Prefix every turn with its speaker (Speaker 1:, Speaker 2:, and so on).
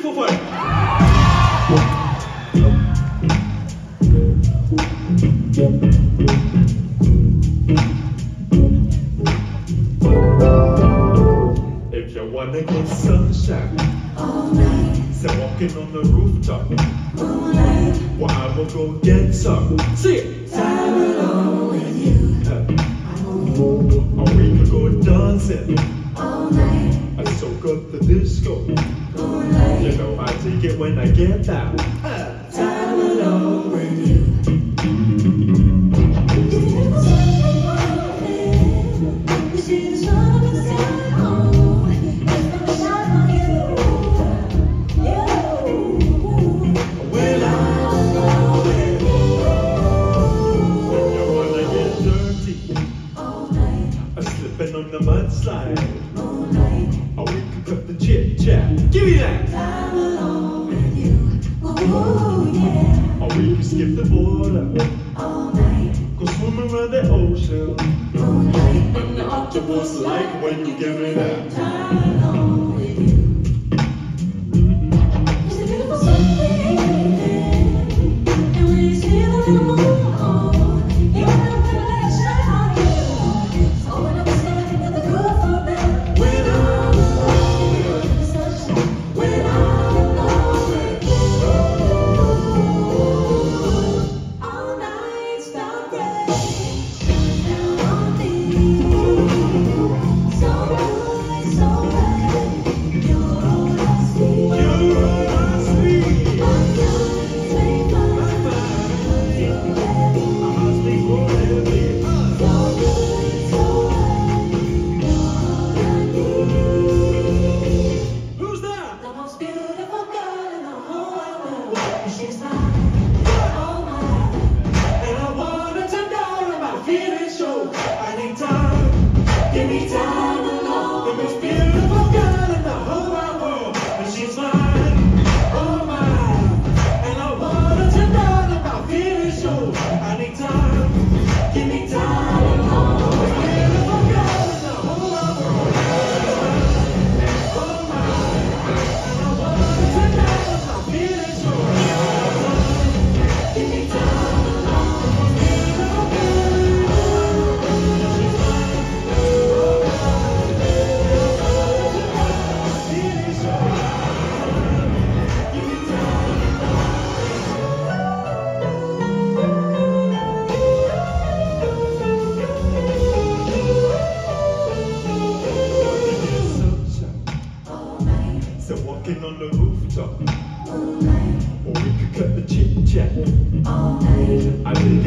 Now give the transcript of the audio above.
Speaker 1: beautiful for it. If you wanna get sunshine
Speaker 2: all night,
Speaker 1: so walking on the rooftop,
Speaker 2: moonlight,
Speaker 1: well, I will go get some. See it.
Speaker 2: time alone with you,
Speaker 1: Or we could go dancing.
Speaker 2: all night,
Speaker 1: I soak up the disco.
Speaker 2: moonlight,
Speaker 1: You know I take it when I get down.
Speaker 2: time alone with you. You see the sun in the sky, oh, it's gonna shine on you, you.
Speaker 1: When I'm with you, you wanna get dirty,
Speaker 2: All night,
Speaker 1: slipping on the mudslide,
Speaker 2: moonlight,
Speaker 1: or we could cut the chit chat. Give me that.
Speaker 2: time alone with you, ooh, yeah.
Speaker 1: Or we could skip the border,
Speaker 2: All night,
Speaker 1: go swimming around the ocean.
Speaker 2: moonlight,
Speaker 1: And the octopus like when you give me that.
Speaker 2: time alone with you. It's a beautiful Sunday, and when you see the little moon, oh, you know that let it shine on you. So when I'm standing at the good for me,
Speaker 1: When I'm
Speaker 2: the sunshine, when I'm with you, all night stop rain down on me. So good, so right, you're all I see.
Speaker 1: you're all I see.
Speaker 2: My feelings make my mind feel heavy.
Speaker 1: I must be forever.
Speaker 2: So good, so right, you're all I need.
Speaker 1: Who's that?
Speaker 2: The most beautiful girl in the whole wide world. She's mine, oh mine.
Speaker 1: And I wanted to know about feeling so. I need time. Give me time alone. The most beautiful girl in the whole wide world. And she's mine. Oh mine. And I wanted to know about feeling so. I need time. Give me time alone. The most beautiful girl in the whole wide world. She's mine. Oh mine. And I wanted to know about feeling so.
Speaker 2: Give me time alone. All night,
Speaker 1: So walking on the rooftop,
Speaker 2: moonlight,
Speaker 1: or we could cut the chit chat.
Speaker 2: all night,
Speaker 1: I think